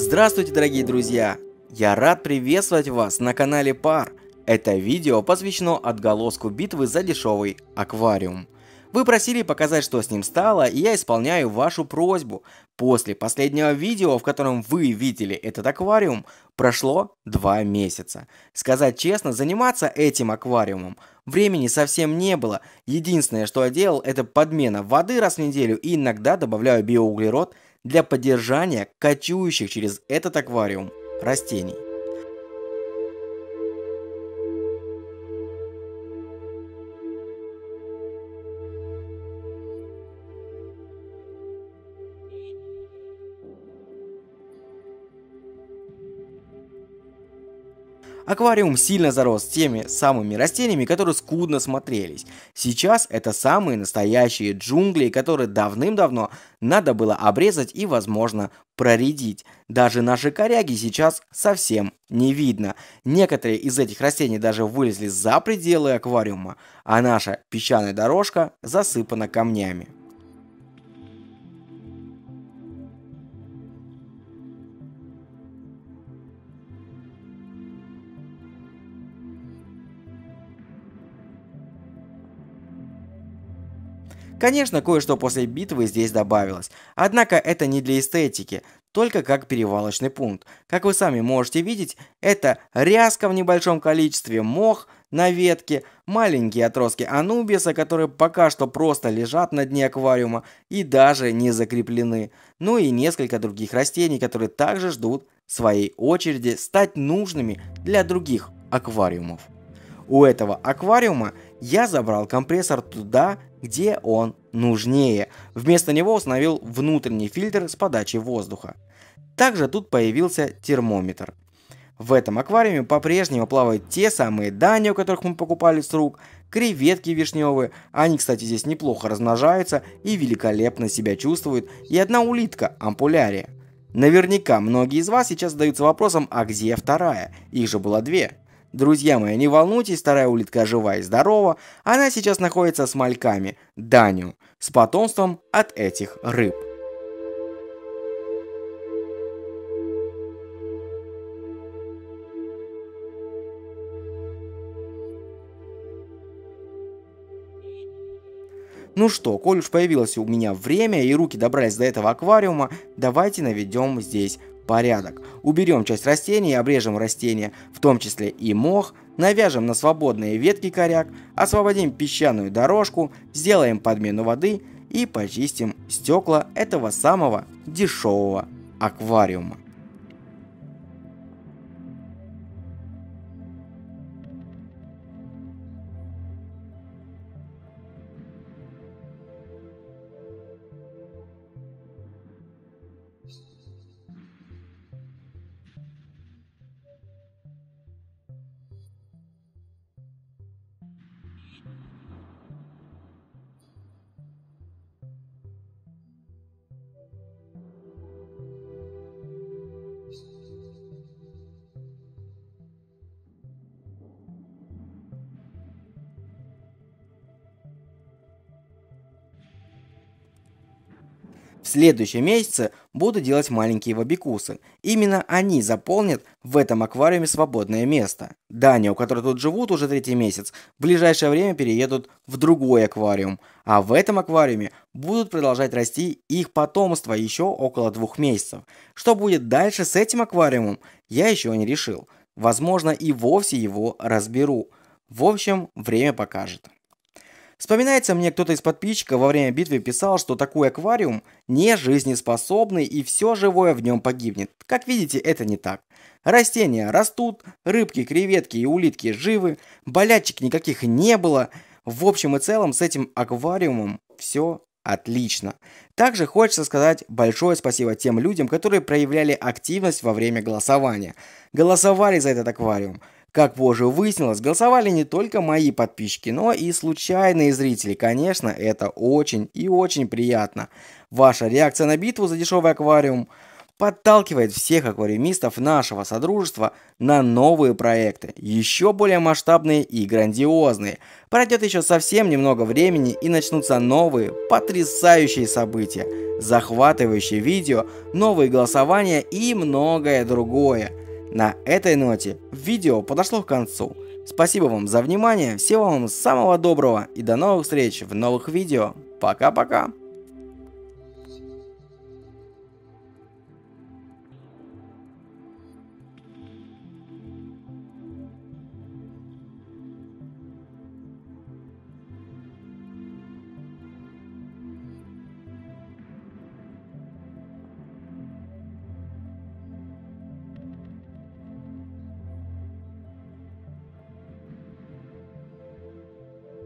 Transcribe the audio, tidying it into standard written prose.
Здравствуйте, дорогие друзья! Я рад приветствовать вас на канале Пар. Это видео посвящено отголоску битвы за дешевый аквариум. Вы просили показать, что с ним стало, и я исполняю вашу просьбу. После последнего видео, в котором вы видели этот аквариум, прошло 2 месяца. Сказать честно, заниматься этим аквариумом времени совсем не было. Единственное, что я делал, это подмена воды раз в неделю и иногда добавляю биоуглерод для поддержания кочующих через этот аквариум растений. Аквариум сильно зарос теми самыми растениями, которые скудно смотрелись. Сейчас это самые настоящие джунгли, которые давным-давно надо было обрезать и, возможно, проредить. Даже наши коряги сейчас совсем не видно. Некоторые из этих растений даже вылезли за пределы аквариума, а наша песчаная дорожка засыпана камнями. Конечно, кое-что после битвы здесь добавилось, однако это не для эстетики, только как перевалочный пункт. Как вы сами можете видеть, это ряска в небольшом количестве, мох на ветке, маленькие отростки анубиса, которые пока что просто лежат на дне аквариума и даже не закреплены, ну и несколько других растений, которые также ждут своей очереди стать нужными для других аквариумов. У этого аквариума я забрал компрессор туда, где он нужнее. Вместо него установил внутренний фильтр с подачей воздуха. Также тут появился термометр. В этом аквариуме по-прежнему плавают те самые дани, у которых мы покупали с рук, креветки вишневые. Они, кстати, здесь неплохо размножаются и великолепно себя чувствуют. И одна улитка, ампулярия. Наверняка многие из вас сейчас задаются вопросом, а где вторая? Их же было 2. Друзья мои, не волнуйтесь, вторая улитка жива и здорова, она сейчас находится с мальками, данью, с потомством от этих рыб. Ну что, коль уж появилось у меня время и руки добрались до этого аквариума, давайте наведем здесь порядок. Уберем часть растений, обрежем растения, в том числе и мох, навяжем на свободные ветки коряк, освободим песчаную дорожку, сделаем подмену воды и почистим стекла этого самого дешевого аквариума. В следующем месяце буду делать маленькие вабикусы. Именно они заполнят в этом аквариуме свободное место. Дани, у которых тут живут уже 3-й месяц, в ближайшее время переедут в другой аквариум. А в этом аквариуме будут продолжать расти их потомство еще около 2 месяцев. Что будет дальше с этим аквариумом, я еще не решил. Возможно, и вовсе его разберу. В общем, время покажет. Вспоминается мне, кто-то из подписчиков во время битвы писал, что такой аквариум не жизнеспособный и все живое в нем погибнет. Как видите, это не так. Растения растут, рыбки, креветки и улитки живы, болячек никаких не было. В общем и целом с этим аквариумом все отлично. Также хочется сказать большое спасибо тем людям, которые проявляли активность во время голосования. Голосовали за этот аквариум. Как позже выяснилось, голосовали не только мои подписчики, но и случайные зрители. Конечно, это очень и очень приятно. Ваша реакция на битву за дешевый аквариум подталкивает всех аквариумистов нашего содружества на новые проекты, еще более масштабные и грандиозные. Пройдет еще совсем немного времени и начнутся новые, потрясающие события, захватывающие видео, новые голосования и многое другое. На этой ноте видео подошло к концу. Спасибо вам за внимание, всего вам самого доброго и до новых встреч в новых видео. Пока-пока.